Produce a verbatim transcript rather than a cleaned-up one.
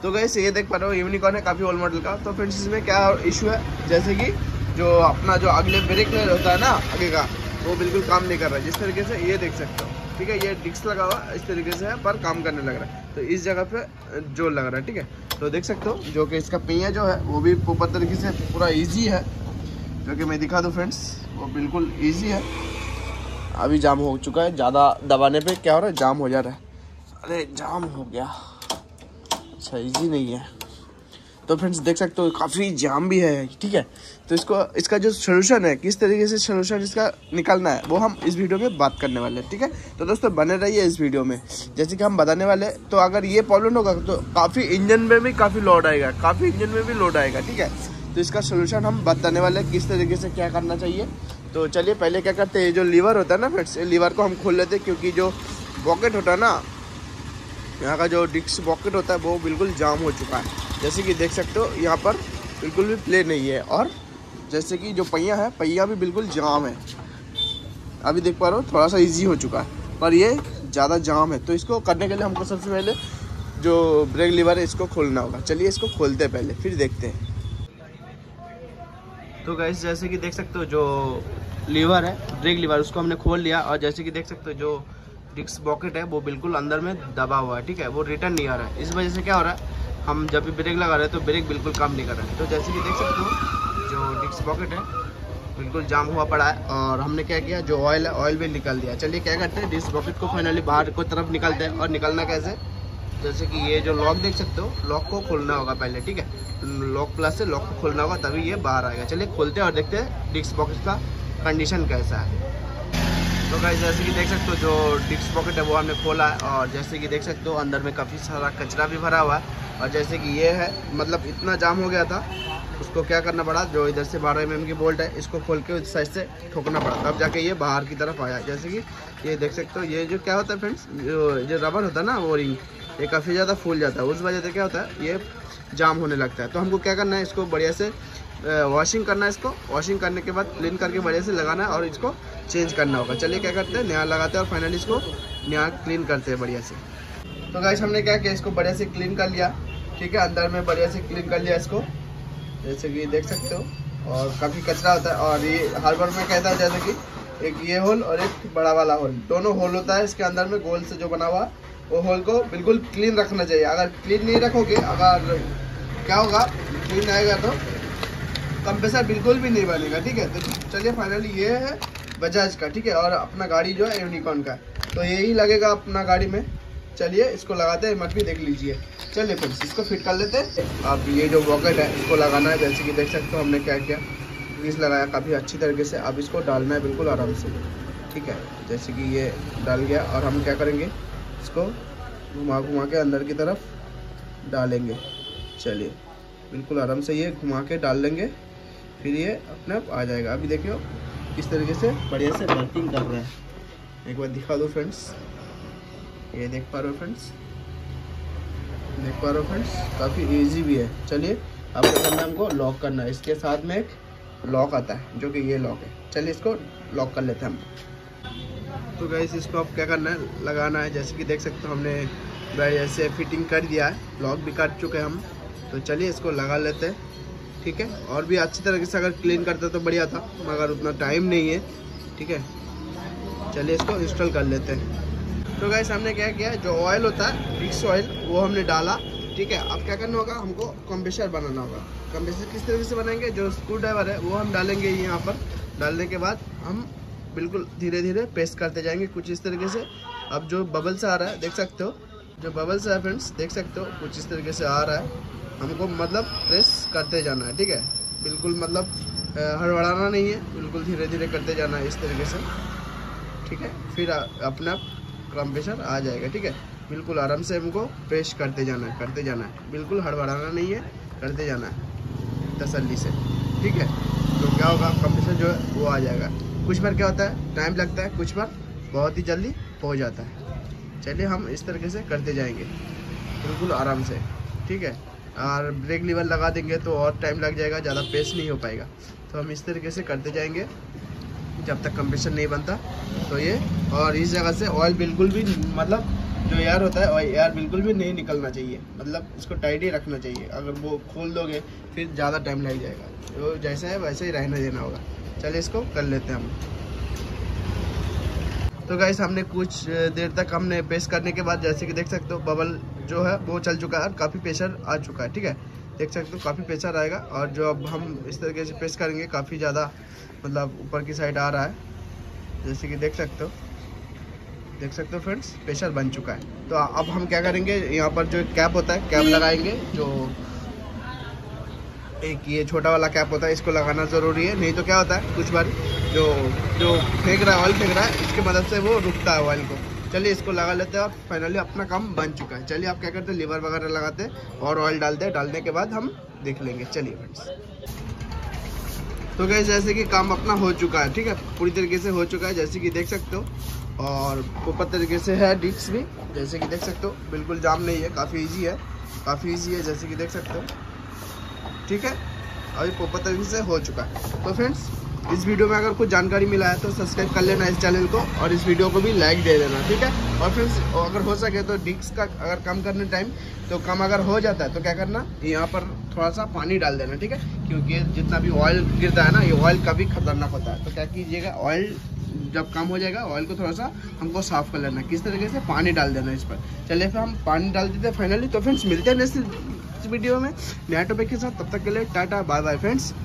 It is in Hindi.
तो गाइस ये देख पा रहे हो यूनिकॉर्न है, काफ़ी ओल्ड मॉडल का। तो फ्रेंड्स इसमें क्या इशू है, जैसे कि जो अपना जो अगले ब्रेक लेयर होता है ना आगे का, वो बिल्कुल काम नहीं कर रहा है। जिस तरीके से ये देख सकते हो, ठीक है, ये डिस्क लगा हुआ इस तरीके से है पर काम करने लग रहा है। तो इस जगह पे जोर लग रहा है, ठीक है। तो देख सकते हो जो कि इसका पहिया जो है वो भी ऊपर तरीके से पूरा ईजी है, जो कि मैं दिखा दूँ फ्रेंड्स, वो बिल्कुल ईजी है। अभी जाम हो चुका है, ज़्यादा दबाने पे क्या हो रहा है, जाम हो जा रहा है। अरे जाम हो गया, अच्छा ईजी नहीं है। तो फ्रेंड्स देख सकते हो काफ़ी जाम भी है, ठीक है। तो इसको इसका जो सोल्यूशन है, किस तरीके से सोल्यूशन इसका निकालना है, वो हम इस वीडियो में बात करने वाले हैं, ठीक है। तो दोस्तों बने रहिए इस वीडियो में। जैसे कि हम बताने वाले, तो अगर ये प्रॉब्लम होगा तो काफ़ी इंजन में भी काफ़ी लोड आएगा, काफ़ी इंजन में भी लोड आएगा, ठीक है। तो इसका सोल्यूशन हम बताने वाले हैं, किस तरीके से क्या करना चाहिए। तो चलिए पहले क्या करते हैं, जो लीवर होता है ना फ्रेंड्स, ये लीवर को हम खोल लेते हैं, क्योंकि जो बॉकेट होता है ना, यहाँ का जो डिस्क बॉकेट होता है वो बिल्कुल जाम हो चुका है। जैसे कि देख सकते हो यहाँ पर बिल्कुल भी प्ले नहीं है, और जैसे कि जो पहिया है, पहिया भी बिल्कुल जाम है। अभी देख पा रहे हो थोड़ा सा इजी हो चुका है, पर ये ज़्यादा जाम है। तो इसको करने के लिए हमको सबसे पहले जो ब्रेक लीवर है इसको खोलना होगा। चलिए इसको खोलते हैं पहले, फिर देखते हैं। तो गाइस जैसे कि देख सकते हो जो लीवर है, ब्रेक लीवर, उसको हमने खोल लिया। और जैसे कि देख सकते हो जो डिस्क बॉकेट है वो बिल्कुल अंदर में दबा हुआ है, ठीक है, वो रिटर्न नहीं आ रहा है। इस वजह से क्या हो रहा है, हम जब भी ब्रेक लगा रहे हैं तो ब्रेक बिल्कुल काम नहीं कर रहा है। तो जैसे कि देख सकते हो जो डिस्क बॉकेट है बिल्कुल जाम हुआ पड़ा है, और हमने क्या किया, जो ऑयल है ऑयल भी निकाल दिया। चलिए क्या करते हैं, डिस्क बॉकेट को फाइनली बाहर को तरफ निकालते हैं। और निकालना कैसे, जैसे कि ये जो लॉक देख सकते हो, लॉक को खोलना होगा पहले, ठीक है। लॉक प्लस से लॉक को खोलना होगा, तभी ये बाहर आएगा। चलिए खोलते हैं और देखते हैं डिस्क बॉकेट का कंडीशन कैसा है। तो गाइस जैसे कि देख सकते हो जो डिस्क बॉकेट है वो हमने खोला है, और जैसे कि देख सकते हो अंदर में काफ़ी सारा कचरा भी भरा हुआ है। और जैसे कि ये है, मतलब इतना जाम हो गया था, उसको क्या करना पड़ा, जो इधर से बारह एम एम की बोल्ट है इसको खोल के उस साइड से ठोकना पड़ा, तब जाके ये बाहर की तरफ आया। जैसे कि ये देख सकते हो, ये जो क्या होता है फ्रेंड्स, जो जो रबर होता है ना, वो रिंग, ये काफ़ी ज़्यादा फूल जाता है। उस वजह से क्या होता है, ये जाम होने लगता है। तो हमको क्या करना है, इसको बढ़िया से वॉशिंग करना है। इसको वॉशिंग करने के बाद क्लीन करके बढ़िया से लगाना है, और इसको चेंज करना होगा। चलिए क्या करते हैं, नया लगाते हैं और फाइनली इसको नया क्लीन करते हैं बढ़िया से। तो गाइस हमने क्या किया, इसको बढ़िया से क्लीन कर लिया, ठीक है, अंदर में बढ़िया से क्लीन कर लिया इसको, जैसे कि देख सकते हो। और काफ़ी कचरा होता है, और ये हार्बर में कहता है जैसे कि एक ये होल और एक बड़ा वाला होल, दोनों होल होता है इसके अंदर में, गोल से जो बना हुआ, वो होल को बिल्कुल क्लीन रखना चाहिए। अगर क्लीन नहीं रखोगे, अगर क्या होगा, क्लीन आएगा तो कंप्रेसर बिल्कुल भी नहीं बनेगा, ठीक है। तो चलिए फाइनली ये है बजाज का, ठीक है, और अपना गाड़ी जो है यूनिकॉर्न का, तो यही लगेगा अपना गाड़ी में। चलिए इसको लगाते हैं, मत भी देख लीजिए। चलिए फ्रेंड्स इसको फिट कर लेते हैं। अब ये जो बॉकेट है इसको लगाना है, जैसे कि देख सकते हो हमने क्या किया, ग्रीस लगाया काफ़ी अच्छी तरीके से। अब इसको डालना है बिल्कुल आराम से, ठीक है। जैसे कि ये डाल गया, और हम क्या करेंगे, इसको घुमा घुमा के अंदर की तरफ डालेंगे। चलिए बिल्कुल आराम से ये घुमा के डाल लेंगे, फिर ये अपने आप आ जाएगा। अभी देखिए किस तरीके से बढ़िया से वर्किंग कर रहा है। एक बार दिखा दो फ्रेंड्स, ये देख पा रहे हो फ्रेंड्स, देख पा रहे हो फ्रेंड्स, काफ़ी इजी भी है। चलिए अब क्या करना है, हमको लॉक करना है। इसके साथ में एक लॉक आता है जो कि ये लॉक है। चलिए इसको लॉक कर लेते हैं हम। तो गाइस इसको अब क्या करना है, लगाना है। जैसे कि देख सकते हो हमने ऐसे फिटिंग कर दिया है, लॉक भी काट चुके हैं हम। तो चलिए इसको लगा लेते हैं, ठीक है। और भी अच्छी तरीके से अगर क्लीन करते तो बढ़िया था, मगर उतना टाइम नहीं है, ठीक है। चलिए इसको इंस्टॉल कर लेते हैं। तो गाइस हमने क्या किया, जो ऑयल होता है डिस्क ऑयल, वो हमने डाला, ठीक है। अब क्या करना होगा, हमको कंप्रेसर बनाना होगा। कंप्रेसर किस तरीके से बनाएंगे, जो स्क्रू ड्राइवर है वो हम डालेंगे यहाँ पर। डालने के बाद हम बिल्कुल धीरे धीरे प्रेस करते जाएंगे, कुछ इस तरीके से। अब जो बबल्स आ रहा है देख सकते हो, जो बबल्स है फ्रेंड्स देख सकते हो, कुछ इस तरीके से आ रहा है। हमको मतलब प्रेस करते जाना है, ठीक है, बिल्कुल मतलब हड़बड़ाना नहीं है, बिल्कुल धीरे धीरे करते जाना है इस तरीके से, ठीक है। फिर अपना कंप्रेसर आ जाएगा, ठीक है। बिल्कुल आराम से हमको प्रेस करते जाना है, करते जाना है, बिल्कुल हड़बड़ाना नहीं है, करते जाना है तसल्ली से, ठीक है। तो क्या होगा, कंप्रेसर जो है वो आ जाएगा। कुछ बार क्या होता है, टाइम लगता है, कुछ बार बहुत ही जल्दी पहुंच जाता है। चलिए हम इस तरीके से करते जाएंगे बिल्कुल आराम से, ठीक है। और ब्रेक लीवर लगा देंगे तो और टाइम लग जाएगा, ज़्यादा पेस नहीं हो पाएगा। तो हम इस तरीके से करते जाएंगे जब तक कंप्रेसर नहीं बनता। तो ये, और इस जगह से ऑयल बिल्कुल भी मतलब जो एयर होता है और एयर बिल्कुल भी नहीं निकलना चाहिए, मतलब इसको टाइट ही रखना चाहिए। अगर वो खोल दोगे फिर ज़्यादा टाइम लग जाएगा, तो जैसे है वैसे ही रहने देना होगा। चलिए इसको कर लेते हैं हम। तो गाइस हमने कुछ देर तक हमने पेस्ट करने के बाद जैसे कि देख सकते हो बबल जो है वो चल चुका है और काफ़ी प्रेशर आ चुका है, ठीक है। देख सकते हो काफ़ी प्रेशर आएगा और जो अब हम इस तरीके से पेस्ट करेंगे काफ़ी ज़्यादा मतलब ऊपर की साइड आ रहा है, जैसे कि देख सकते हो देख सकते हो फ्रेंड्स प्रेशर बन चुका है। तो अब हम क्या करेंगे, यहाँ पर जो कैप होता है कैप लगाएंगे, जो एक ये छोटा वाला कैप होता है इसको लगाना ज़रूरी है, नहीं तो क्या होता है कुछ बार जो जो फेंक रहा है ऑयल फेंक रहा है इसकी मदद से वो रुकता है ऑयल को। चलिए इसको लगा लेते हैं और फाइनली अपना काम बन चुका है। चलिए आप क्या करते हैं, लीवर वगैरह लगाते हैं और ऑयल डालते हैं, डालने के बाद हम देख लेंगे। चलिए फ्रेंड्स, तो गाइस जैसे कि काम अपना हो चुका है, ठीक है, पूरी तरीके से हो चुका है जैसे कि देख सकते हो। और ऊपर तरीके से है डिस्क भी, जैसे कि देख सकते हो बिल्कुल जाम नहीं है, काफ़ी इजी है काफ़ी इजी है जैसे कि देख सकते हो, ठीक है। अभी ऊपर तरीके से हो चुका है। तो फ्रेंड्स इस वीडियो में अगर कुछ जानकारी मिला है तो सब्सक्राइब कर लेना इस चैनल को और इस वीडियो को भी लाइक दे देना, ठीक है। और फ्रेंड्स अगर हो सके तो डिस्क का अगर कम करने टाइम तो कम अगर हो जाता है तो क्या करना, यहाँ पर थोड़ा सा पानी डाल देना, ठीक है, क्योंकि जितना भी ऑयल गिरता है ना ये ऑयल कभी खतरनाक होता है। तो क्या कीजिएगा, ऑयल जब कम हो जाएगा ऑयल को थोड़ा सा हमको साफ कर लेना, किस तरीके से पानी डाल देना इस पर। चलिए फिर हम पानी डाल देते हैं फाइनली। तो फ्रेंड्स मिलते हैं नेक्स्ट वीडियो में नया टॉपिक के साथ, तब तक के लिए टाटा बाय बाय फ्रेंड्स।